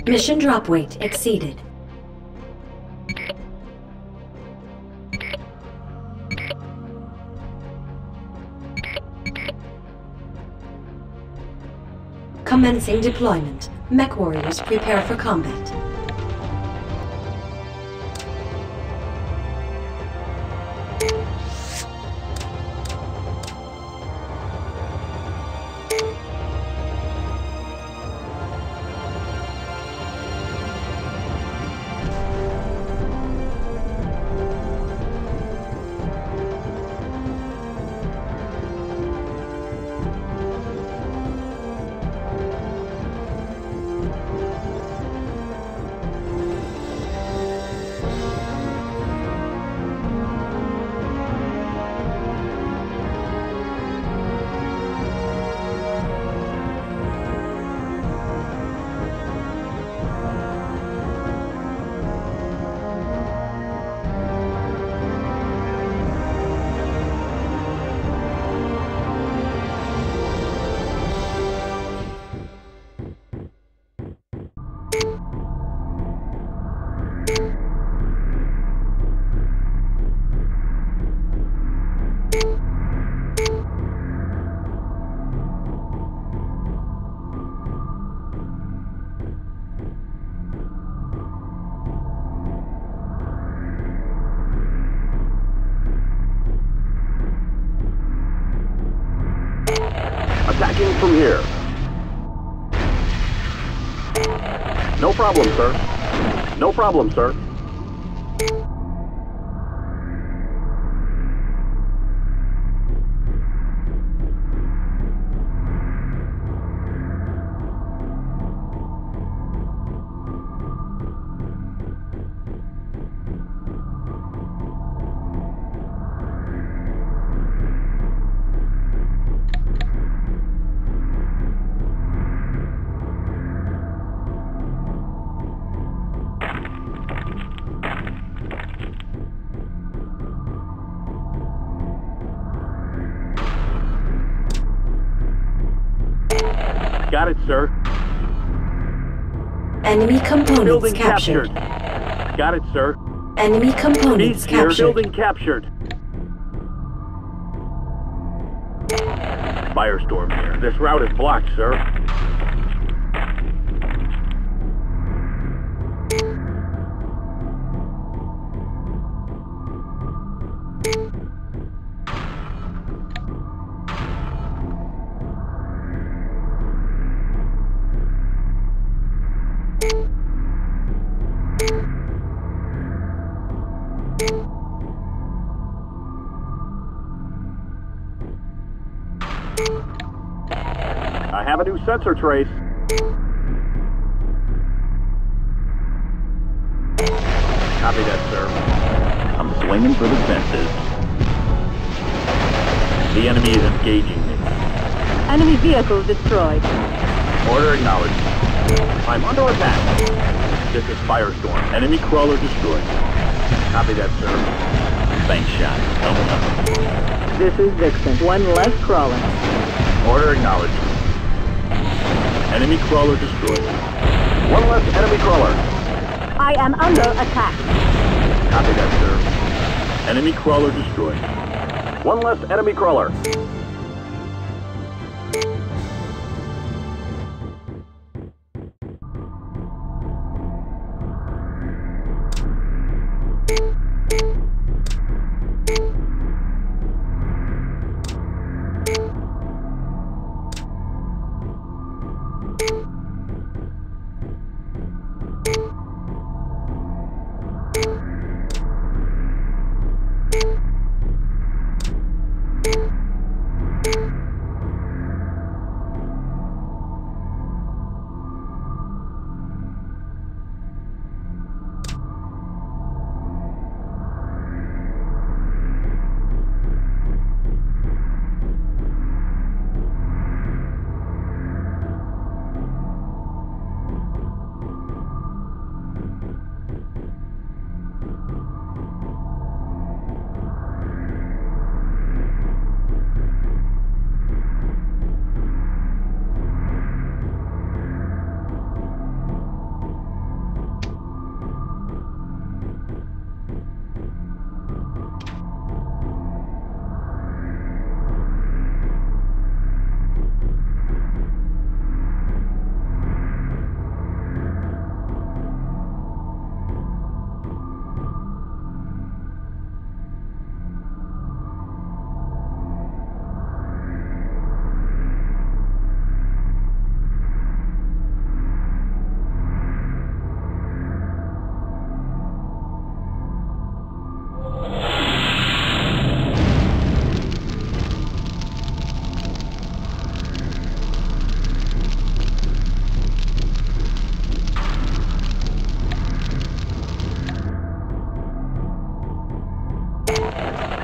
Mission drop weight exceeded. Commencing deployment. Mech warriors prepare for combat. Attacking from here. No problem, sir. No problem, sir. Got it, sir. Enemy components Building captured. Got it, sir. Enemy components Beast here. captured. Building captured. Firestorm here. This route is blocked, sir. I have a new sensor trace. Copy that, sir. I'm swinging for the fences. The enemy is engaging me. Enemy vehicle destroyed. Order acknowledged. I'm under attack. This is Firestorm. Enemy crawler destroyed. Copy that, sir. Bank shot. Coming up. This is Vixen. One less crawler. Order acknowledged. Enemy crawler destroyed. One less enemy crawler. I am under attack. Copy that, sir. Enemy crawler destroyed. One less enemy crawler.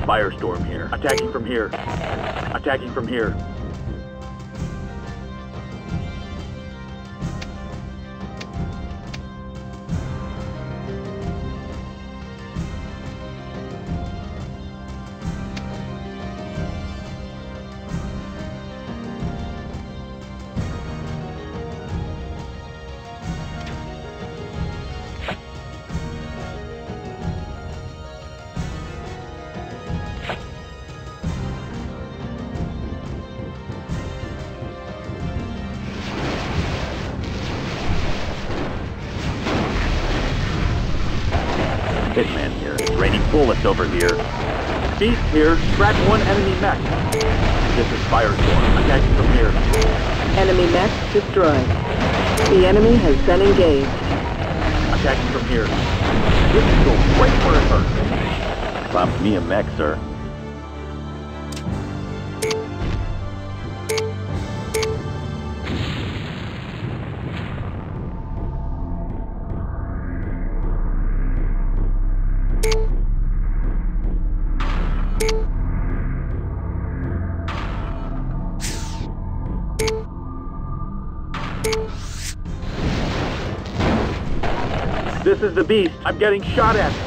Firestorm here. Attacking from here. Attacking from here. Hitman here. It's raining bullets over here. Beast here. Scratch one enemy mech. This is Firestorm. Attacking from here. Enemy mech destroyed. The enemy has been engaged. Attacking from here. This is going right where it hurts. Pop me a mech, sir. This is the Beast. I'm getting shot at.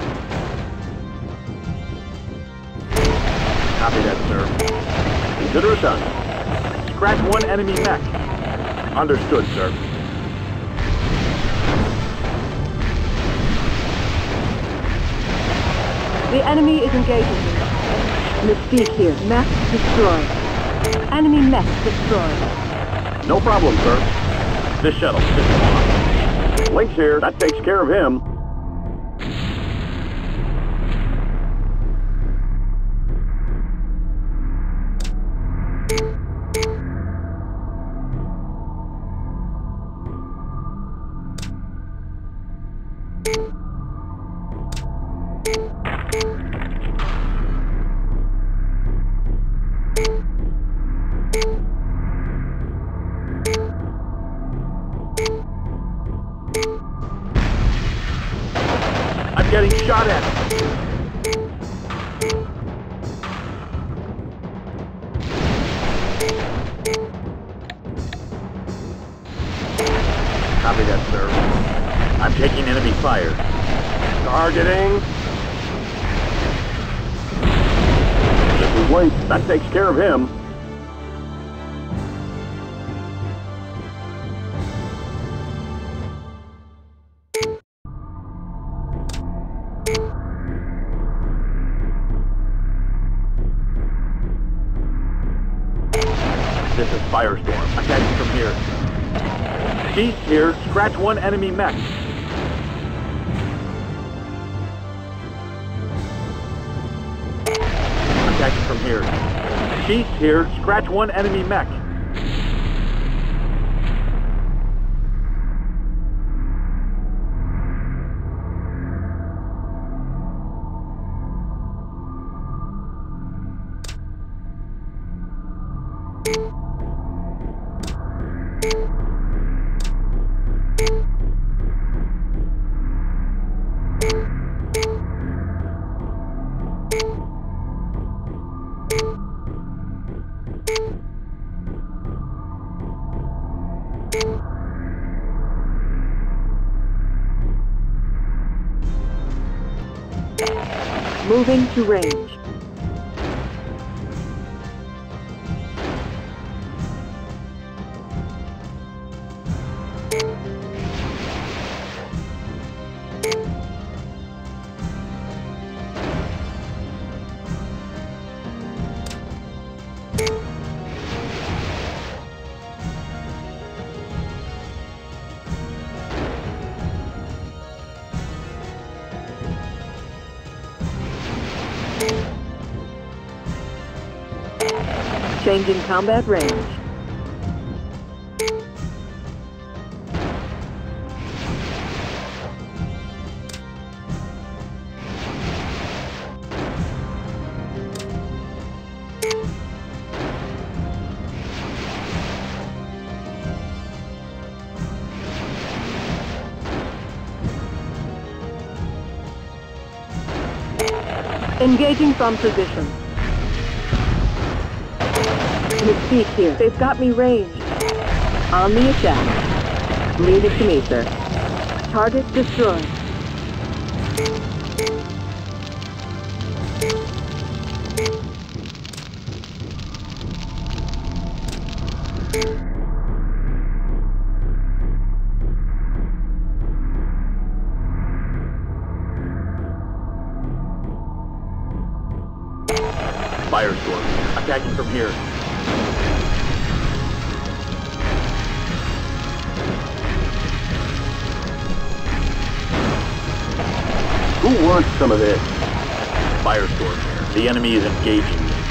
Copy that, sir. Consider it done. Scratch one enemy mech. Understood, sir. The enemy is engaging me. Mystique here. Mech destroyed. Enemy mech destroyed. No problem, sir. This shuttle is off. Link's here. That takes care of him. I'm getting shot at. Copy that, sir. I'm taking enemy fire. Targeting. This is Link. That takes care of him. This is Firestorm. Attacking from here. Beast here. Scratch one enemy mech. Attacking from here. Beast here. Scratch one enemy mech. Moving to range. Changing combat range. Engaging from position. Mystique here. They've got me ranged. On the attack. Leave it to me, sir. Target destroyed. Firestorm, attacking from here. Who wants some of this? Firestorm here. The enemy is engaging me.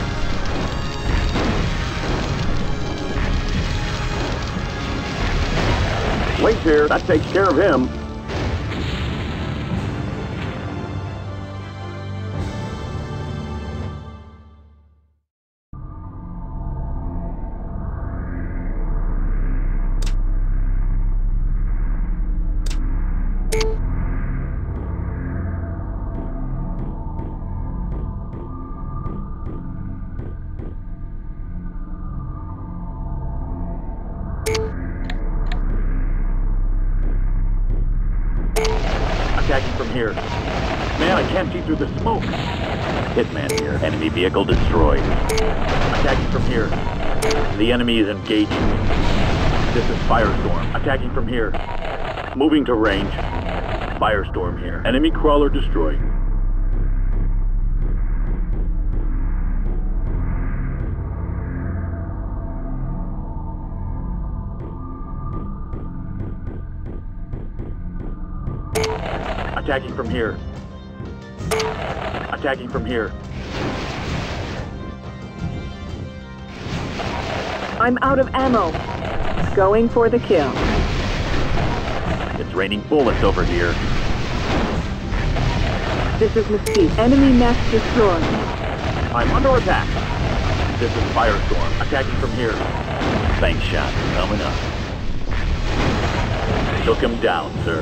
Wait here, that takes care of him. Attacking from here. Man, I can't see through the smoke. Hitman here. Enemy vehicle destroyed. Attacking from here. The enemy is engaging me. This is Firestorm. Attacking from here. Moving to range. Firestorm here. Enemy crawler destroyed. Attacking from here. Attacking from here. I'm out of ammo. Going for the kill. It's raining bullets over here. This is Mystique. Enemy mech destroyed. I'm under attack. This is Firestorm. Attacking from here. Bank shot coming up. Took him down, sir.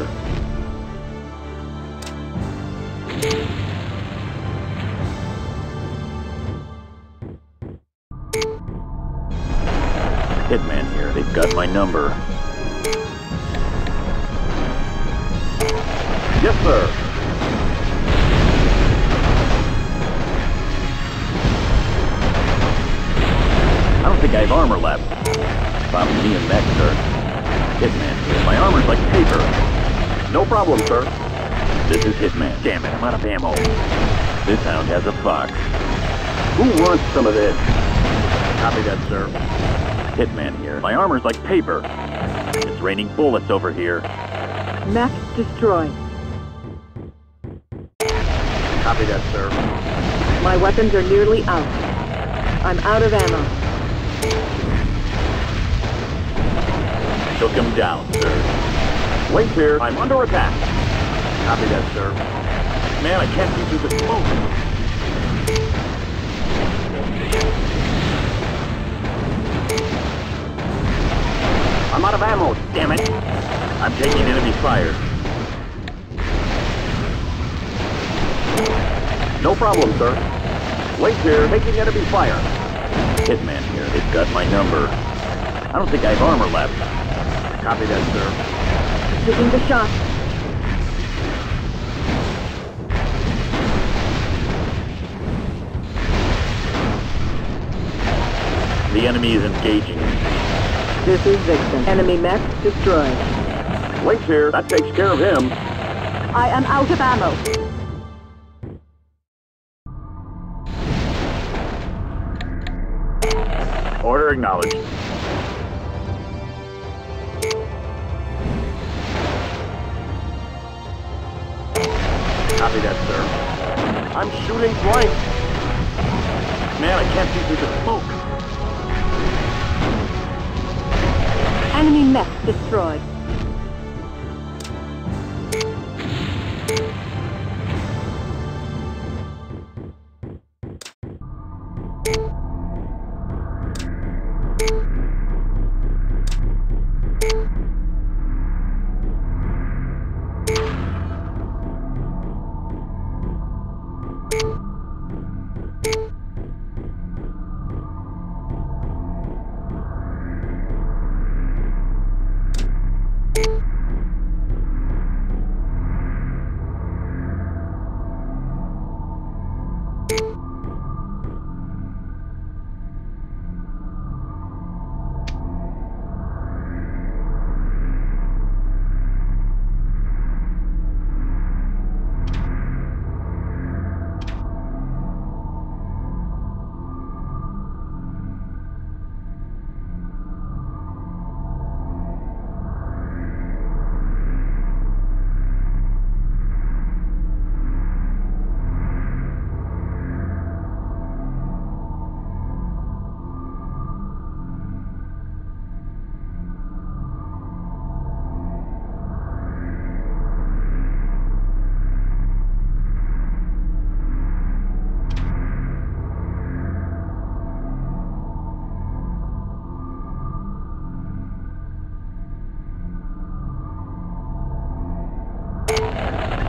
Hitman here. They've got my number. Yes, sir. I don't think I have armor left. Probably me and mech, sir. Hitman here. My armor's like paper. No problem, sir. This is Hitman. Damn it, I'm out of ammo. This hound has a fox. Who wants some of this? Copy that, sir. Hitman here. My armor's like paper. It's raining bullets over here. Mech destroyed. Copy that, sir. My weapons are nearly out. I'm out of ammo. Took him down, sir. Wait here. I'm under attack. Copy that, sir. Man, I can't see through the smoke. I'm out of ammo, damn it. I'm taking enemy fire. No problem, sir. Wait here, taking enemy fire. Hitman here, they've got my number. I don't think I have armor left. Copy that, sir. Taking the shot. The enemy is engaging me. This is Vixen. Enemy mech destroyed. Wait here, that takes care of him. I am out of ammo. Order acknowledged. Copy that, sir. I'm shooting blank. Man, I can't see through the smoke. Enemy mech destroyed. You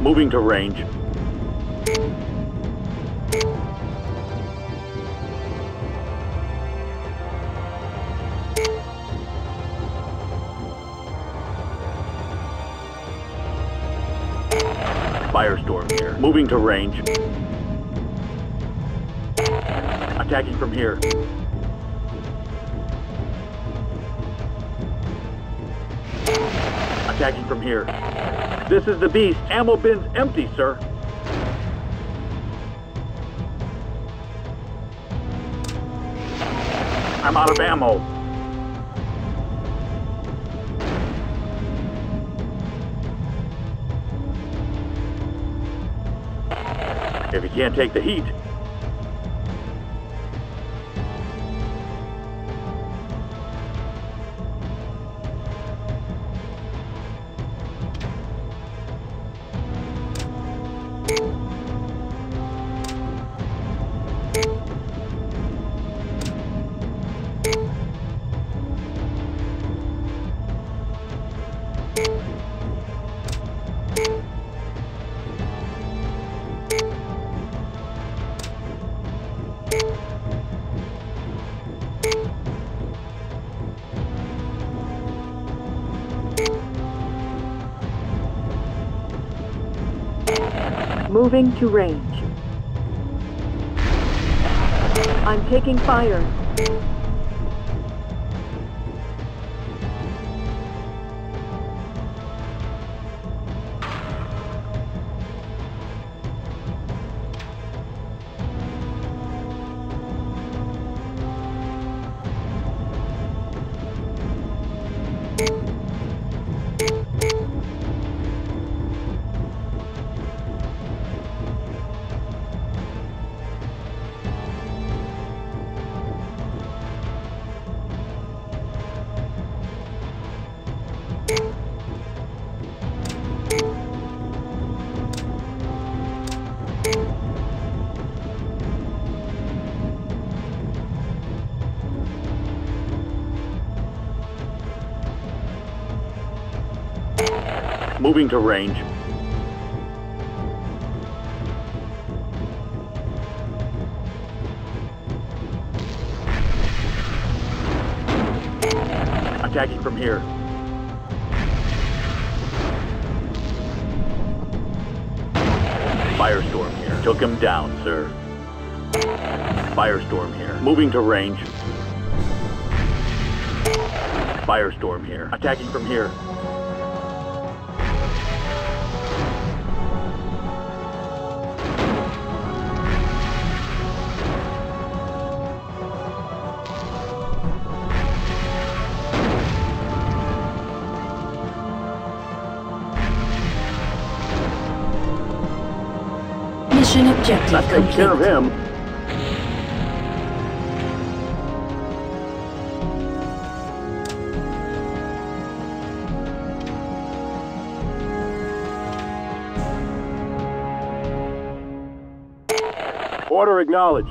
Moving to range. Firestorm here. Moving to range. Attacking from here. Attacking from here. This is the Beast. Ammo bin's empty, sir. I'm out of ammo. If you can't take the heat. Moving to range. I'm taking fire. Moving to range. Attacking from here. Firestorm here. Took him down, sir. Firestorm here. Moving to range. Firestorm here. Attacking from here. Mission objective That takes care of complete. him. Order acknowledged.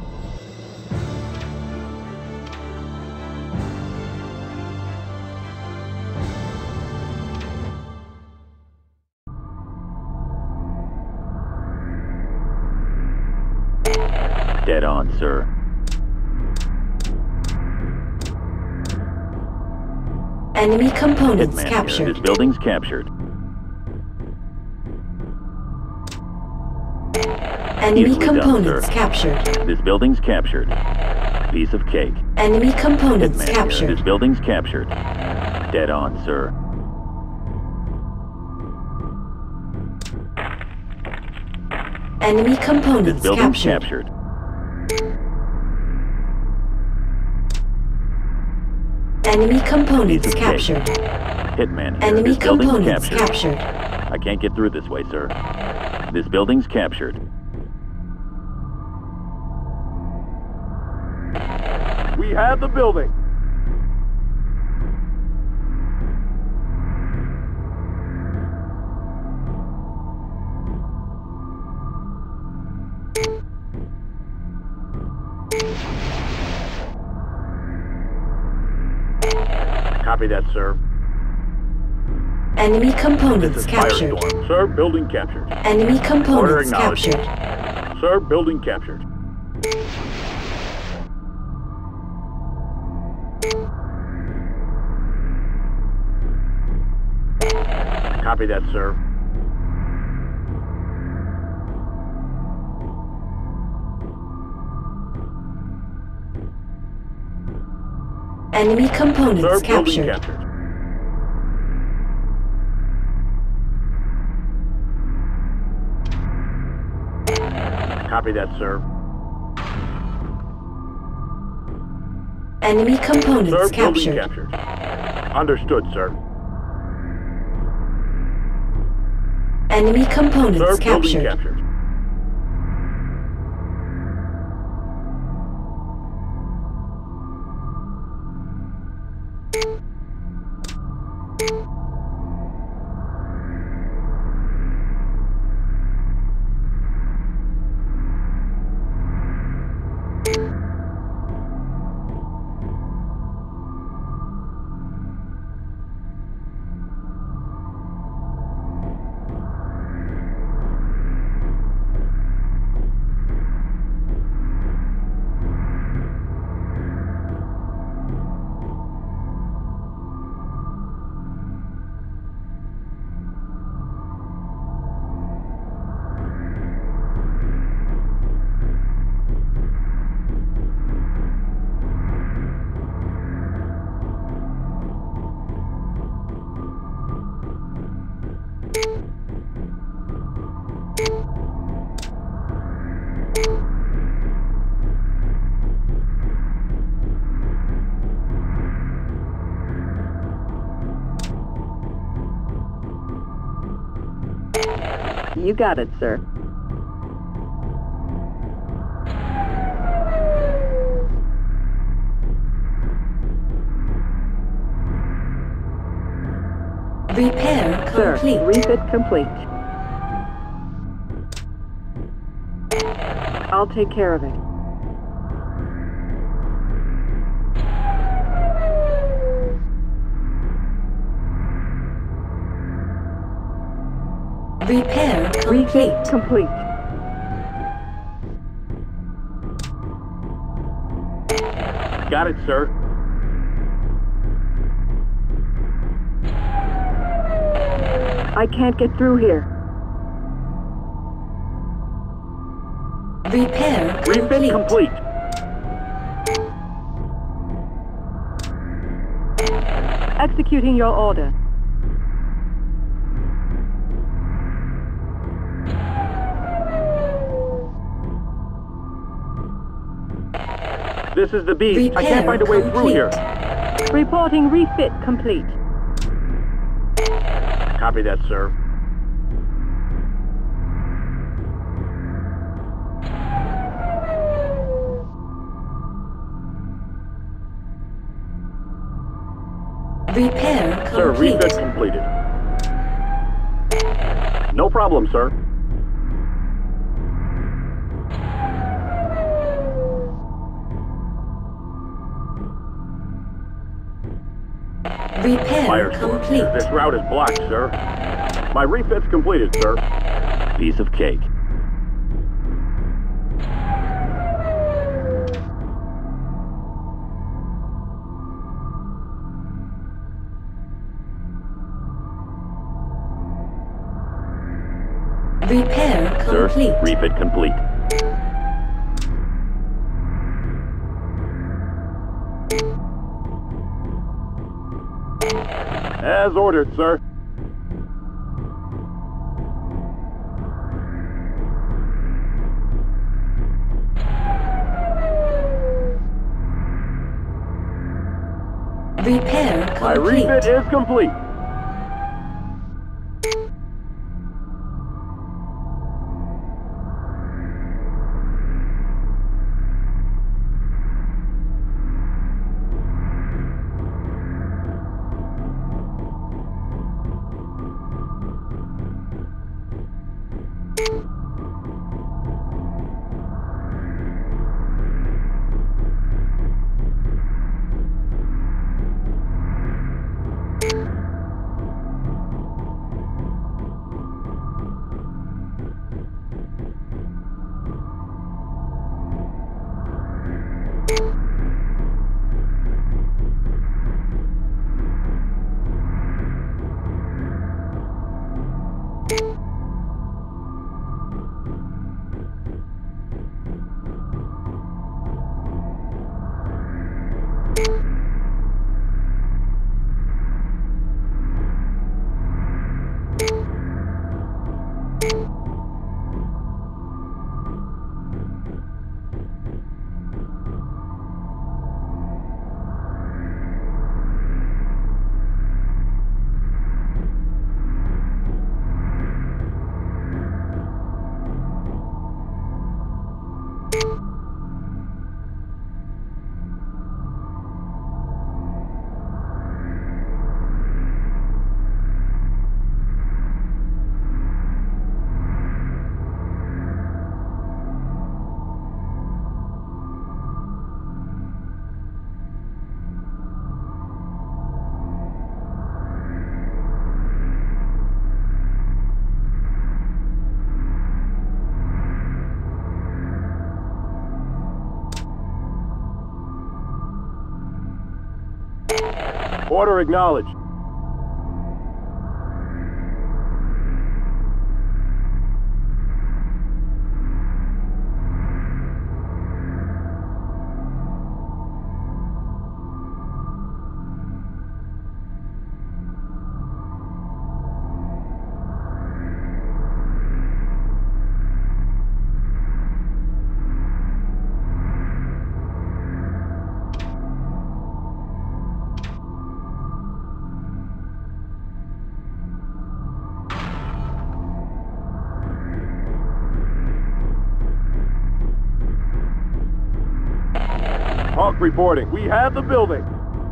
Dead on, sir. Enemy components Hitman here. captured. This building's captured. Enemy Easily done, components sir. captured. This building's captured. Piece of cake. Enemy components Hitman here. captured. This building's captured. Dead on, sir. Enemy This components building's captured. captured. Enemy components Piece of captured. cake. Hitman here. Enemy This building's components captured. captured. I can't get through this way, sir. This building's captured. We have the building. Copy that, sir. Enemy This components is captured. Firestorm. Sir, building captured. Enemy Order components acknowledged. captured. Sir, building captured. Copy that, sir. Enemy components Sir, building captured. captured. Copy that, sir. Enemy components Sir, building captured. captured. Understood, sir. Enemy Sir, components building captured. captured. You got it, sir. Repair Sir, complete. refit complete. I'll take care of it. Repair Refit complete. complete. Got it, sir. I can't get through here. Repair Refit complete. complete. Executing your order. This is the beast. I can't Repair find a way through here. complete. Reporting refit complete. Copy that, sir. Repair Sir, complete. refit completed. No problem, sir. Repair Firestorm. complete. This route is blocked, sir. My refit's completed, sir. Piece of cake. Repair Sir, complete. refit complete. As ordered, sir. Repair My complete. refit is complete. Order acknowledged. Hawk reporting. We have the building.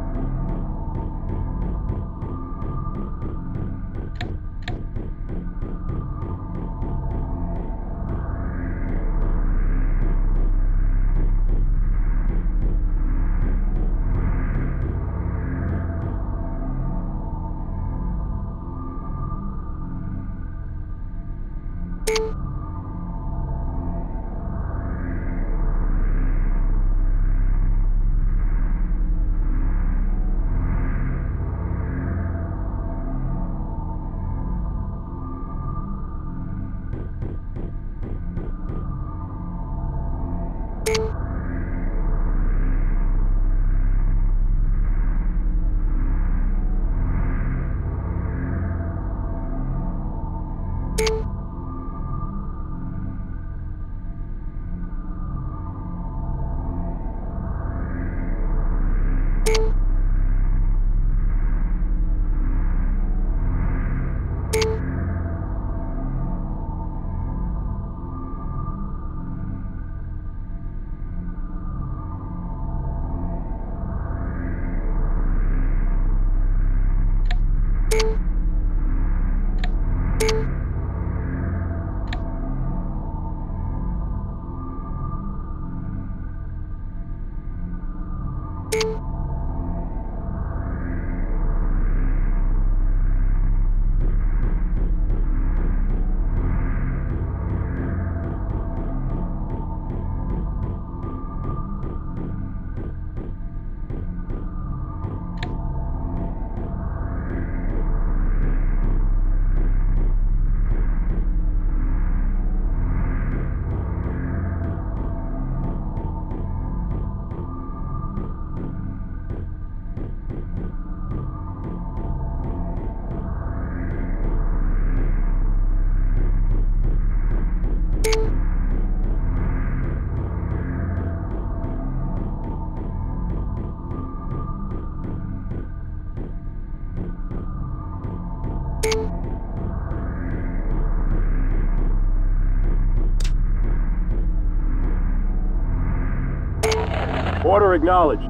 Order acknowledged.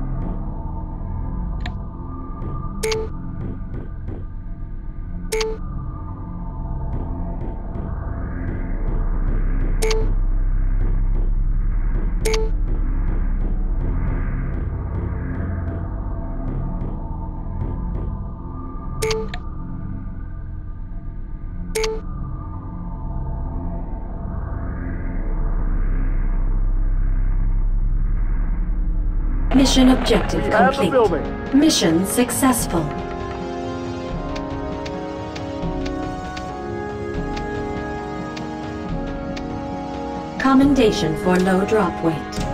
Mission objective We have the complete. building. Mission successful. Commendation for low drop weight.